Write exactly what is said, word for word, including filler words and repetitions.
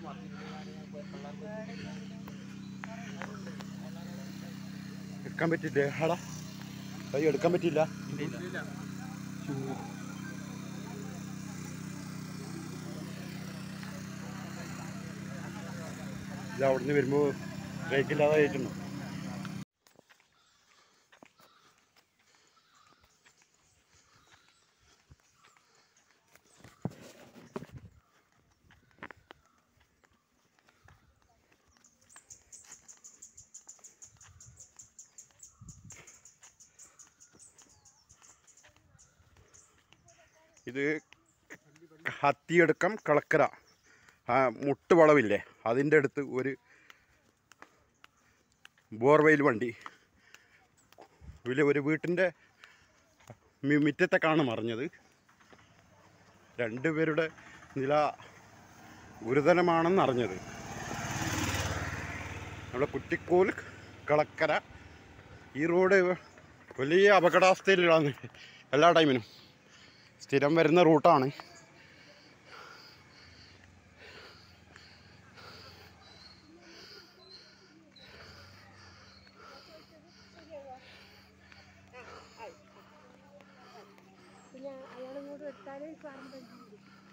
എടുക്കാൻ പറ്റില്ലേ ആടാ? കൈ എടുക്കാൻ പറ്റില്ല. ഇത് അവിടുന്ന് വരുമ്പോൾ ബ്രേക്കില്ലാതെ ആയിട്ടുണ്ടോ? ഇത് ഹത്തിയടുക്കം കളക്കര ആ മുട്ടുവളവില്ലേ, അതിൻ്റെ അടുത്ത് ഒരു ബോർവെയിൽ വണ്ടി വലിയ ഒരു വീട്ടിൻ്റെ മുറ്റത്തേക്കാണ് മറിഞ്ഞത്. രണ്ടുപേരുടെ നില ഗുരുതരമാണെന്ന് അറിഞ്ഞത്. നമ്മുടെ കുറ്റിക്കോൽ കളക്കര ഈ റോഡ് വലിയ അപകടാവസ്ഥയിലാണ്. എല്ലാ ടൈമിനും സ്ഥിരം വരുന്ന റൂട്ടാണ്. പിന്നെ അയാളും കൂടെ എടുത്താലേ